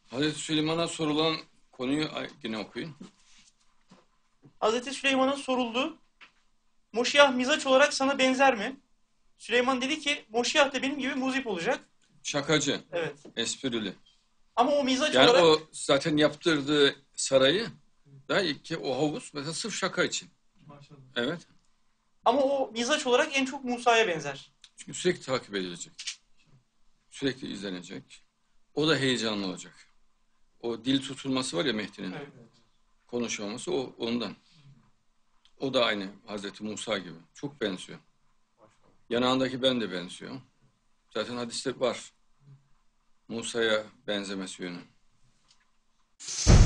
Hazreti Süleyman'a sorulan konuyu yine okuyun. Hazreti Süleyman'a soruldu. Moşiyah mizaç olarak sana benzer mi? Süleyman dedi ki Moşiyah da benim gibi muzip olacak. Şakacı, Evet. esprili. Ama o mizaç Yani olarak o zaten yaptırdığı sarayı da ki o havuz mesela sırf şaka için. Maşallah. Evet. ama o mizaç olarak en çok Musa'ya benzer. Çünkü sürekli takip edilecek. Sürekli izlenecek. O da heyecanlı olacak. O dil tutulması var ya Mehdi'nin. Evet. Konuşamaması o ondan. O da aynı Hazreti Musa gibi. Çok benziyor. Yanağındaki ben de benziyor. Zaten hadiste var. Musa'ya benzemesi yönü.